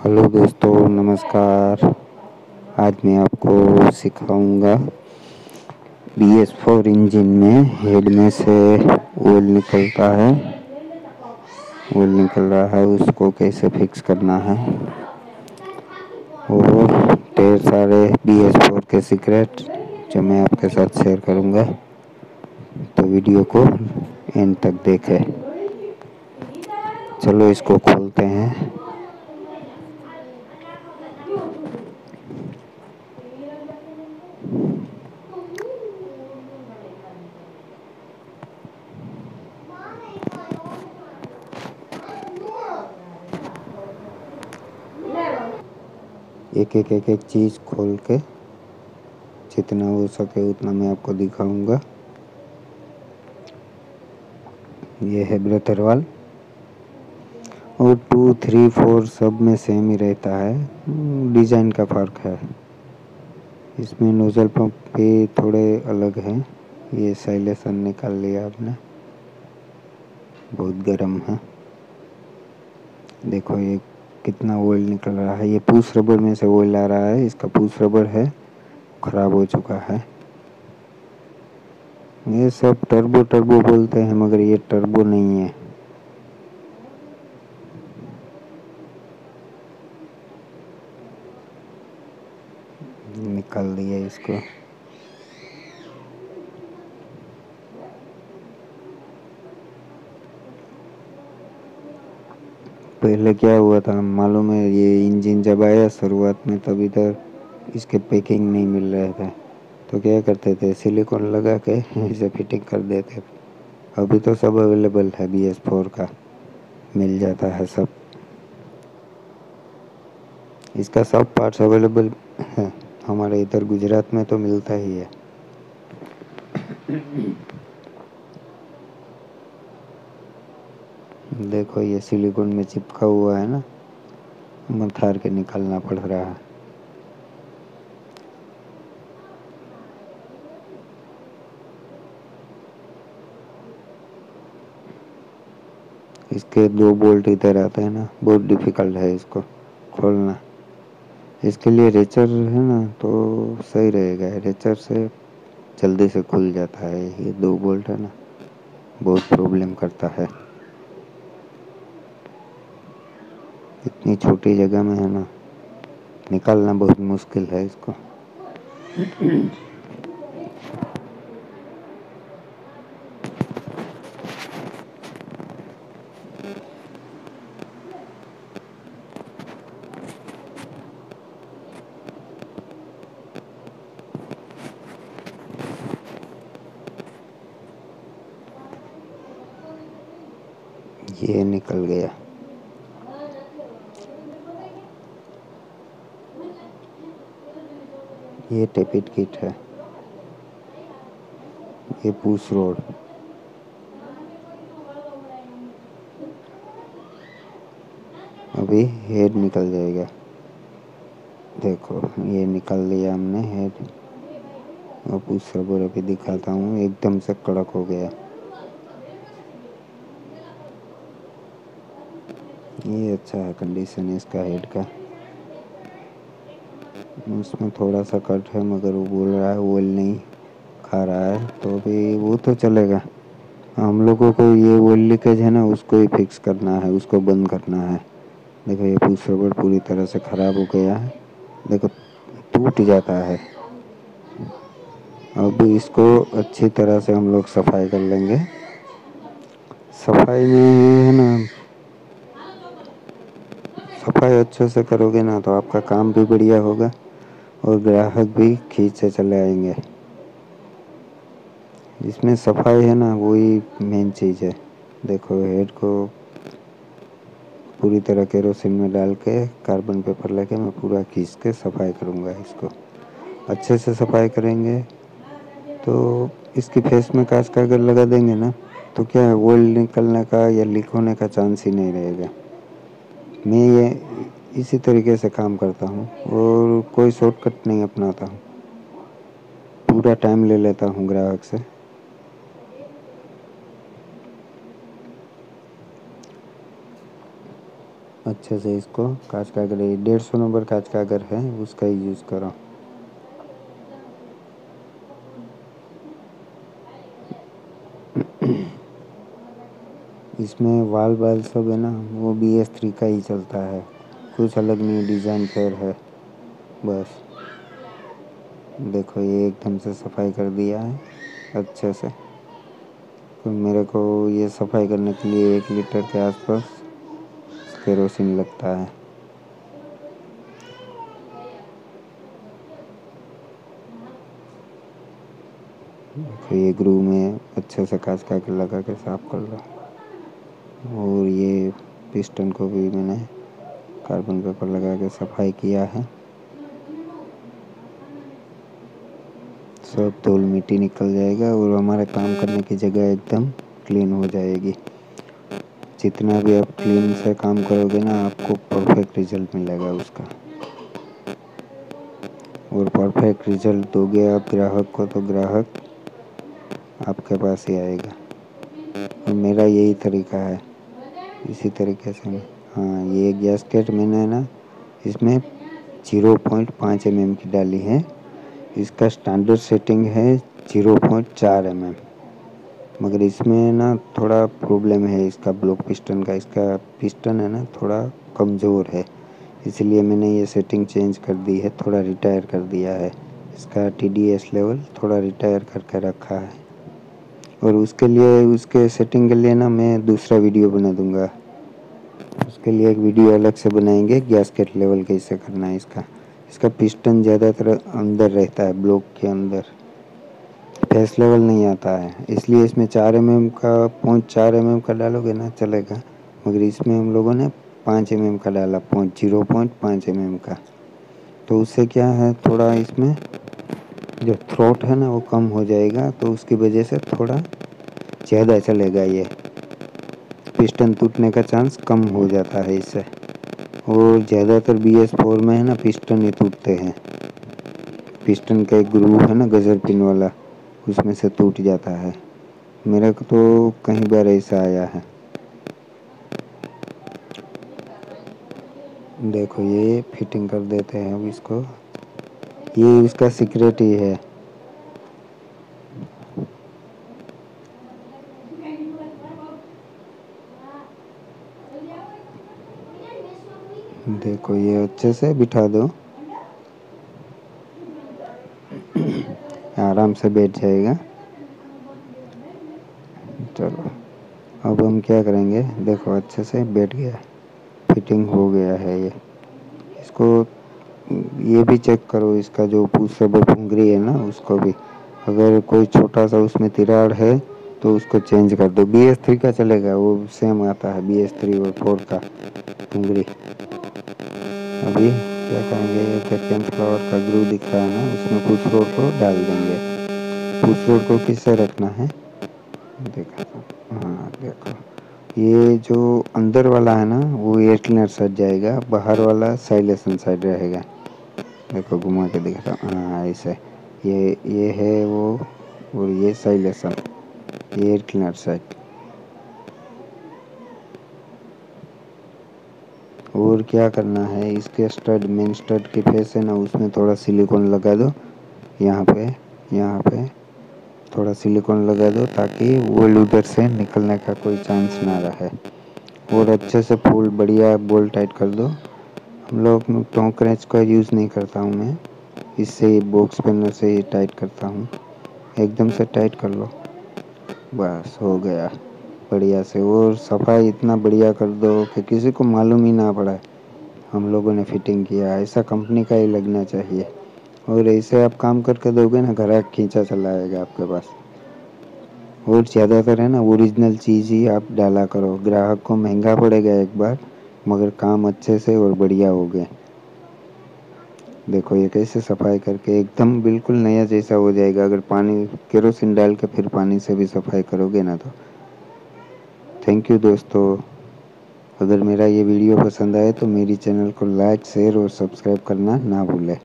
Hello दोस्तों, नमस्कार। आज मैं आपको सिखाऊंगा BS4 इंजन में हेड में से ऑयल निकलता है, ऑयल निकल रहा है, उसको कैसे फिक्स करना है और ढेर सारे BS4 के सीक्रेट जो मैं आपके साथ शेयर करूंगा। तो वीडियो को एंड तक देखें। चलो इसको खोलते हैं। एक एक चीज़ खोल के जितना हो सके उतना मैं आपको दिखाऊंगा। ये है ब्रेथर वाल्व और 2, 3, 4 सब में सेम ही रहता है, डिज़ाइन का फ़र्क है। इसमें नोज़ल पंप भी थोड़े अलग हैं। ये साइलेशन निकाल लिया आपने, बहुत गर्म है। देखो ये कितना ऑयल निकल रहा है। ये पुश रबर में से ऑयल आ रहा है। इसका पुश रबर है, खराब हो चुका है। ये सब टर्बो टर्बो बोलते हैं, मगर ये टर्बो नहीं है। निकाल दिया इसको। पहले क्या हुआ था मालूम है? ये इंजन जब आया शुरुआत में तब इधर इसके पैकिंग नहीं मिल रहे थे, तो क्या करते थे, सिलिकॉन लगा के इसे फिटिंग कर देते थे। अभी तो सब अवेलेबल है, BS4 का मिल जाता है सब। इसका सब पार्ट्स अवेलेबल है। हमारे इधर गुजरात में तो मिलता ही है। देखो ये सिलिकॉन में चिपका हुआ है ना, मथार के निकालना पड़ रहा है। इसके 2 बोल्ट इधर आते हैं ना, बहुत डिफिकल्ट है इसको खोलना। इसके लिए रेचर है ना तो सही रहेगा। रेचर से जल्दी से खुल जाता है। ये 2 बोल्ट है ना, बहुत प्रॉब्लम करता है। इतनी छोटी जगह में है ना, निकालना बहुत मुश्किल है इसको। ये निकल गया। ये टेपिट किट है। ये पुश रोड। अभी हेड निकल जाएगा। देखो ये निकाल लिया हमने हेड। और पुश रबर अभी दिखाता हूँ, एकदम से कड़क हो गया। ये अच्छा है कंडीशन इसका हेड का। उसमें थोड़ा सा कट है, मगर वो बोल रहा है ऑयल नहीं खा रहा है, तो भी वो तो चलेगा। हम लोगों को ये ऑयल लीकेज है ना, उसको ही फिक्स करना है, उसको बंद करना है। देखो ये पुश रबर पूरी तरह से ख़राब हो गया है। देखो टूट जाता है। अब इसको अच्छी तरह से हम लोग सफाई कर लेंगे। सफाई में है ना, सफाई अच्छे से करोगे ना तो आपका काम भी बढ़िया होगा और ग्राहक भी खींच से चले आएंगे। इसमें सफाई है ना, वही मेन चीज़ है। देखो हेड को पूरी तरह केरोसिन में डाल के कार्बन पेपर लेके मैं पूरा खींच के सफाई करूँगा। इसको अच्छे से सफाई करेंगे तो इसकी फेस में कांच का अगर लगा देंगे ना, तो क्या है, ऑयल निकलने का या लीक होने का चांस ही नहीं रहेगा। मैं ये इसी तरीके से काम करता हूँ और कोई शॉर्टकट नहीं अपनाता हूँ। पूरा टाइम ले लेता हूँ ग्राहक से। अच्छे से इसको कांच का अगर 150 नंबर कांच का अगर है उसका ही यूज़ करो। इसमें वाल सब है ना, वो BS3 का ही चलता है, कुछ अलग नहीं, डिज़ाइन फेयर है बस। देखो ये एकदम से सफाई कर दिया है अच्छे से। तो मेरे को ये सफाई करने के लिए 1 लीटर के आसपास केरोसिन लगता है। देखो ये ग्रू में अच्छे से कांच का लगा के साफ कर लो। और ये पिस्टन को भी मैंने कार्बन पेपर लगा के सफाई किया है। सब धूल मिट्टी निकल जाएगा और हमारे काम करने की जगह एकदम क्लीन हो जाएगी। जितना भी आप क्लीन से काम करोगे ना, आपको परफेक्ट रिजल्ट मिलेगा उसका। और परफेक्ट रिजल्ट दोगे आप ग्राहक को, तो ग्राहक आपके पास ही आएगा। और मेरा यही तरीका है, इसी तरीके से मैं, हाँ ये गैसकेट मैंने ना इसमें 0.5 mm की डाली है। इसका स्टैंडर्ड सेटिंग है 0.4 mm, मगर इसमें ना थोड़ा प्रॉब्लम है इसका ब्लॉक पिस्टन का। इसका पिस्टन है ना थोड़ा कमज़ोर है, इसलिए मैंने ये सेटिंग चेंज कर दी है, थोड़ा रिटायर कर दिया है। इसका TDS लेवल थोड़ा रिटायर करके रखा है। और उसके लिए, उसके सेटिंग के लिए ना मैं दूसरा वीडियो बना दूंगा। उसके लिए एक वीडियो अलग से बनाएंगे, गैसकेट लेवल कैसे करना है इसका। इसका पिस्टन ज़्यादातर अंदर रहता है, ब्लॉक के अंदर, फेस लेवल नहीं आता है। इसलिए इसमें 4 mm का, 0.4 mm का डालोगे ना चलेगा, मगर इसमें हम लोगों ने 5 mm का डाला, 0.5 mm का। तो उससे क्या है, थोड़ा इसमें जो थ्रोट है ना वो कम हो जाएगा, तो उसकी वजह से थोड़ा ज़्यादा चलेगा, ये पिस्टन टूटने का चांस कम हो जाता है इससे। और ज़्यादातर BS4 में है ना पिस्टन ही टूटते हैं। पिस्टन का एक ग्रूव है ना गजर पिन वाला, उसमें से टूट जाता है। मेरे को तो कई बार ऐसा आया है। देखो ये फिटिंग कर देते हैं अब इसको, ये उसका सीक्रेट ही है। देखो ये अच्छे से बिठा दो, आराम से बैठ जाएगा। चलो अब हम क्या करेंगे, देखो अच्छे से बैठ गया, फिटिंग हो गया है ये। इसको ये भी चेक करो, इसका जो पुशअप पुंगरी है ना उसको भी, अगर कोई छोटा सा उसमें तिराड़ है तो उसको चेंज कर दो। BS3 का चलेगा, वो सेम आता है BS3 और 4 का पुंगरी। अभी क्या करेंगे, ये कैन फ्लावर का ग्रू दिख रहा है ना, उसमें पुश रोड को डाल देंगे। पुश रोड को किससे रखना है, देखा, हाँ देखो ये जो अंदर वाला है ना वो एयर क्लीनर साइड जाएगा, बाहर वाला साइलेशन साइड रहेगा। देखो घुमा के दिख रहा हूँ, हाँ ऐसे, ये है वो, और ये साइलेशन, ये एयर क्लीनर साइड। और क्या करना है, इसके स्टड, मेन स्टड के फेस है ना उसमें थोड़ा सिलिकॉन लगा दो, यहाँ पे थोड़ा सिलिकॉन लगा दो, ताकि वोल्ट उधर से निकलने का कोई चांस ना रहे। और अच्छे से फुल बढ़िया बोल टाइट कर दो। हम लोग टोंक रेंच का यूज़ नहीं करता हूँ मैं, इससे बॉक्स पेनर से ही टाइट करता हूँ। एकदम से टाइट कर लो, बस हो गया बढ़िया से। और सफाई इतना बढ़िया कर दो कि किसी को मालूम ही ना पड़ा हम लोगों ने फिटिंग किया। ऐसा कंपनी का ही लगना चाहिए। और ऐसे आप काम करके दोगे ना, ग्राहक खींचा चला आएगा आपके पास। और ज़्यादातर है ना ओरिजिनल चीज़ ही आप डाला करो, ग्राहक को महंगा पड़ेगा एक बार, मगर काम अच्छे से और बढ़िया हो गए। देखो ये कैसे सफाई करके एकदम बिल्कुल नया जैसा हो जाएगा। अगर पानी केरोसिन डाल के फिर पानी से भी सफाई करोगे ना तो। थैंक यू दोस्तों। अगर मेरा ये वीडियो पसंद आए तो मेरी चैनल को लाइक, शेयर और सब्सक्राइब करना ना भूलें।